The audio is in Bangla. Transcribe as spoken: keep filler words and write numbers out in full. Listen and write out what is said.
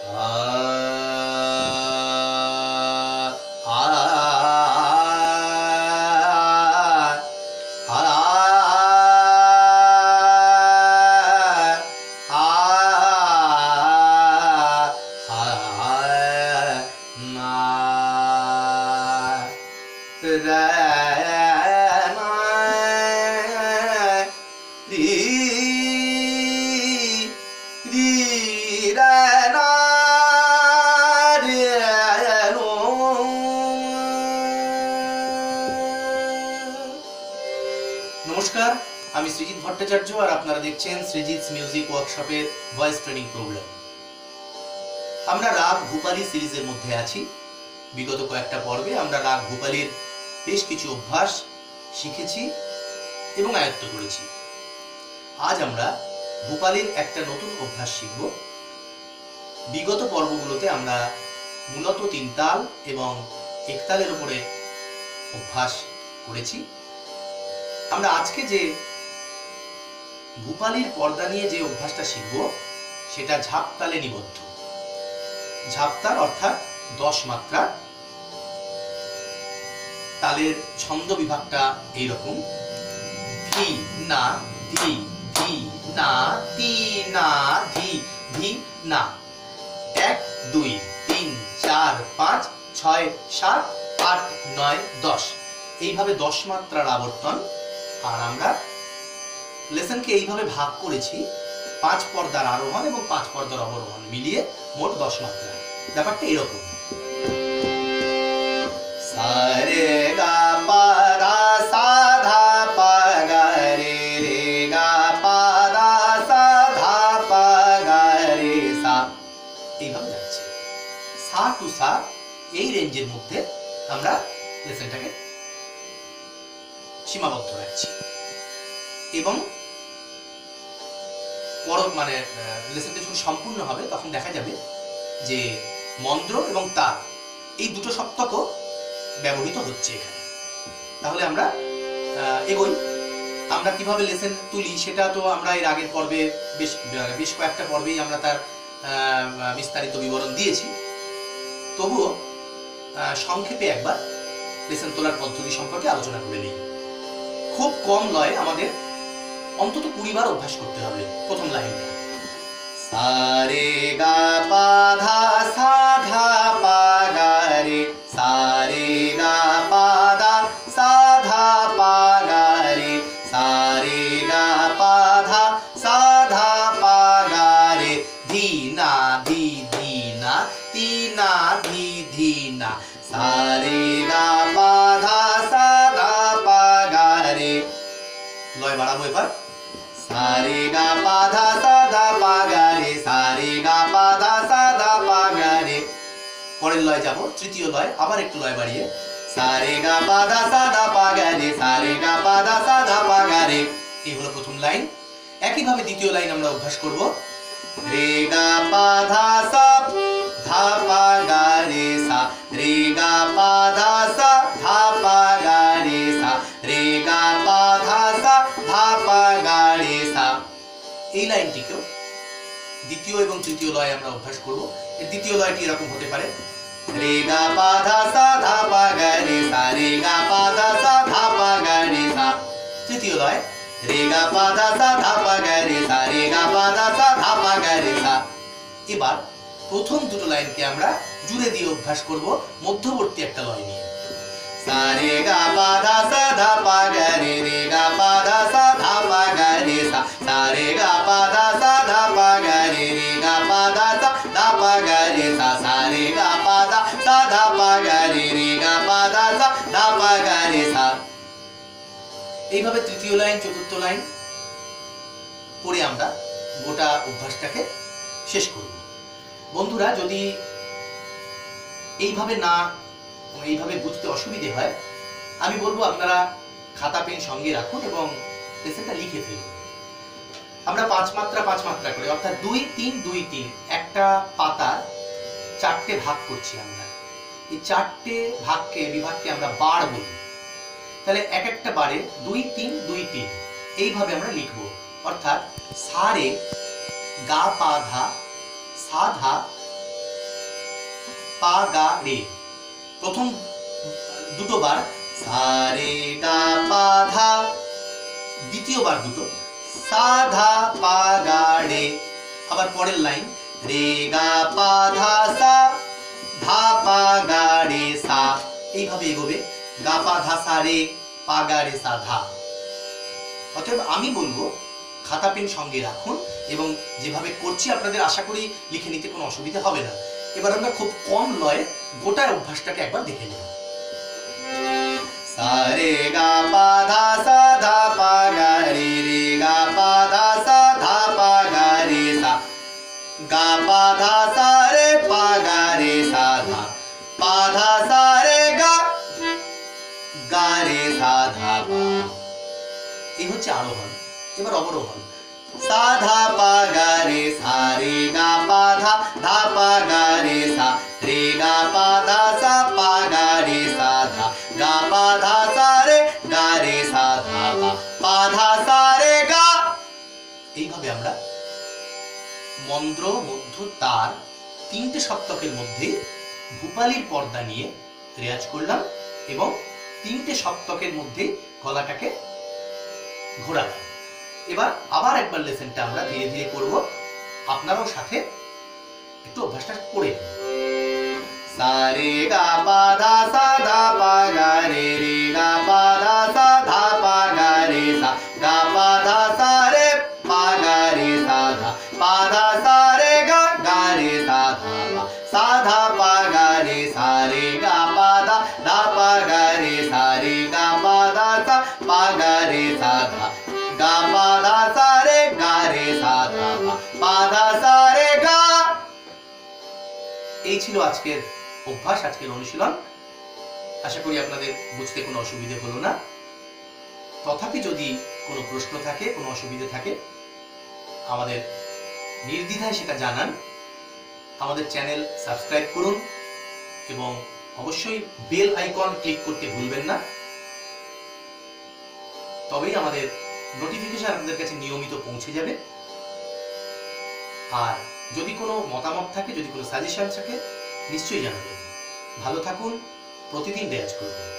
नमस्कार আমি শ্রীজিৎ ভট্টাচার্য আর আপনারা দেখছেন শ্রীজিৎস মিউজিক ওয়ার্কশপের ভয়েস ট্রেনিং প্রোগ্রাম। আমরা রাগ ভূপালি সিরিজের মধ্যে আছি। বিগত কয়েকটা পর্বে আমরা রাগ ভূপালির বেশ কিছু অভ্যাস শিখেছি এবং আয়ত্ত করেছি। আজ আমরা ভূপালির একটা নতুন অভ্যাস শিখব। বিগত পর্বগুলোতে আমরা মূলত তিন তাল এবং এক তালের উপরে অভ্যাস করেছি। আমরা আজকে যে ভূপালির পর্দা নিয়ে যে অভ্যাসটা শিখব সেটা ঝাপতালে নিবদ্ধ। ঝাপতাল অর্থাৎ দশ মাত্রা। তালের ছন্দ বিভাগটা এইরকম: ধি না ধি ধি না তি না ধি ধি না। এক দুই তিন চার পাঁচ ছয় সাত আট নয় দশ, এইভাবে দশ মাত্রার আবর্তন। আর আমরা লেসনকে এইভাবে ভাগ করেছি পাঁচ পর্দার আরোহণ এবং পাঁচ পর্দার অবরোহণ মিলিয়ে মোট দশ মাত্রা। ব্যাপারটা এরকম: সারে গা পা ধা সা ধা পা গা রে রে গা পা ধা সা ধা পা গা রে সা, এইভাবে যাচ্ছে। সা টু সা এই রেঞ্জের মধ্যে আমরা লেসনটাকে সীমাবদ্ধ রাখছি এবং পর মানে লেসনটা যখন সম্পূর্ণ হবে তখন দেখা যাবে যে মন্দ্র এবং তাল এই দুটো সপ্তকও ব্যবহৃত হচ্ছে এখানে। তাহলে আমরা এগোই। আমরা কিভাবে লেসন তুলি সেটা তো আমরা এর আগের পর্বে বেশ বেশ কয়েকটা পর্বেই আমরা তার বিস্তারিত বিবরণ দিয়েছি। তবুও সংক্ষেপে একবার লেসন তোলার পদ্ধতি সম্পর্কে আলোচনা করে নিই। খুব কম লয়ে আমাদের অন্তত কুড়ি বার অভ্যাস করতে হবে। প্রথম লাইনটা সা রে গা পা ধা সা ধা পা গা রে, সা রে গা পা ধা সা ধা পা গা রে, সা রে গা পা ধা সা ধা পা গা রে, ধি না ধি ধি না তি না ধি ধি না, সা রে গা পা ধা সা ধা পা গা রে। লয় বাড়াবো এবার। সা রে গা পা ধা সা ধা পা গা রে, সা রে গা পা ধা সা ধা পা গা রে। পরের লয় যাব, তৃতীয় লয়, আবার একটু লয় বাড়িয়ে সা রে গা পা ধা সা ধা পা গা রে, সা রে গা পা ধা সা ধা পা গা রে। এই হলো প্রথম লাইন। একইভাবে দ্বিতীয় লাইন আমরা অভ্যাস করব। রে গা পা ধা সা ধা পা গা রে সা, রে গা পা ধা সা ধা পা গা রে সা, রে গা পা ধা সা ধা পা গা রে সা। এই লাইনটিকেও দ্বিতীয় এবং তৃতীয় লয় আমরা অভ্যাস করব। এর দ্বিতীয় লয়টি এরকম হতে পারে: রে গা পা ধা সা ধা পা গা রে সা, রে গা পা ধা সা ধা পা গা রে সা। তৃতীয় লয় রে গা পা ধা সা ধা পা গা রে সা, রে গা পা ধা সা ধা পা গা রে সা। এবার প্রথম দুটো লাইনকে আমরা জুড়ে দিয়ে অভ্যাস করব মধ্যবর্তী একটা লয় নিয়ে। সা রে গা পা ধা সা ধা পা গা রে, রে গা পা ধা সা ধা পা গা রে সা, সা রে গা পা ধা সা ধা পা গা রে, রে গা পা ধা সা ধা পা গা রে সা, সা রে গা পা ধা সা ধা পা গা রে, রে গা পা ধা সা ধা পা গা রে সা। এইভাবে তৃতীয় লাইন চতুর্থ লাইন পড়ে আমরা গোটা অভ্যাসটাকে শেষ করব। বন্ধুরা, যদি এইভাবে না এইভাবে বুঝতে অসুবিধে হয় আমি বলবো আপনারা খাতা পেন সঙ্গে রাখুন এবং লেসনটা লিখে ফেলুন। আমরা পাঁচ মাত্রা পাঁচ মাত্রা করে অর্থাৎ দুই তিন দুই তিন একটা পাতার চারটে ভাগ করছি আমরা। এই চারটে ভাগকে বিভাগকে আমরা বার বলি। তাহলে এক একটা বারে দুই তিন দুই তিন এইভাবে আমরা লিখব। অর্থাৎ সা রে গা পা ধা সা ধা পা গা রে। প্রথম দুটো বার সা রে গা পা ধা, দ্বিতীয় বার দুটো সা ধা পা গা রে। আবার পরের লাইন রে গা পা ধা সা, ধা পা গা রে সা। এইভাবে এগোবে গা পা ধা সা রে, পা গা রে সা ধা। অতএব আমি বলবো খাতা পেন সঙ্গে রাখুন এবং যেভাবে করছি আপনাদের আশা করি লিখে নিতে কোনো অসুবিধা হবে না। এবার আমরা খুব কম লয়ে গোটা অভ্যাসটাকে একবার দেখে নেব। সা রে গা পা ধা সা, ধা পা গা রে, রে গা পা ধা সা, ধা পা গা রে সা, গা পা ধা সা রে, পা গা রে সা ধা, পা ধা সা রে গা, গা রে সা ধা পা। এই হচ্ছে আরোহণ। এবার অবরোহণ সা ধা পা গা রে সা, রে গা পা ধা, ধা পা গা রে সা, রে গা পা ধা সা, পা গা রে সা ধা, গা পা ধা সা রে, গা রে সা ধা পা, পা ধা সা রে গা। এইভাবে আমরা মন্দ্র মধ্য তার তিনটে সপ্তকের মধ্যে ভূপালীর পর্দা নিয়ে রেয়াজ করলাম এবং তিনটে সপ্তকের মধ্যে গলাটাকে ঘোরালাম। এবার আবার একবার লেসনটা আমরা ধীরে ধীরে করব, আপনারাও সাথে একটু অভ্যাসটা করে নিন। সা রে গা পা ধা সা, ধা পা গা রে, রে গা পা ধা সা, ধা পা গা রে সা, গা পা ধা সা রে, পা গা রে সা ধা, পা ধা সা রে গা, গা রে সা ধা পা, সা ধা পা গা রে সা, রে গা পা ধা, ধা পা গা রে সা, রে গা পা ধা সা, পা গা রে সা ধা, গা পা ধা সা রে, গা রে সা ধা পা, পা ধা সা রে গা। এই ছিল আজকের অভ্যাস, আজকের অনুশীলন। আশা করি আপনাদের বুঝতে কোনো অসুবিধে হলো না। তথাপি যদি কোনো প্রশ্ন থাকে, কোনো অসুবিধে থাকে, আমাদের নির্দ্বিধায় সেটা জানান। আমাদের চ্যানেল সাবস্ক্রাইব করুন এবং অবশ্যই বেল আইকন ক্লিক করতে ভুলবেন না, তবেই আমাদের নোটিফিকেশন আপনাদের কাছে নিয়মিত পৌঁছে যাবে। আর যদি কোনো মতামত থাকে, যদি কোনো সাজেশন থাকে, নিশ্চয়ই জানাবেন। ভালো থাকুন, প্রতিদিন রেয়াজ করুন।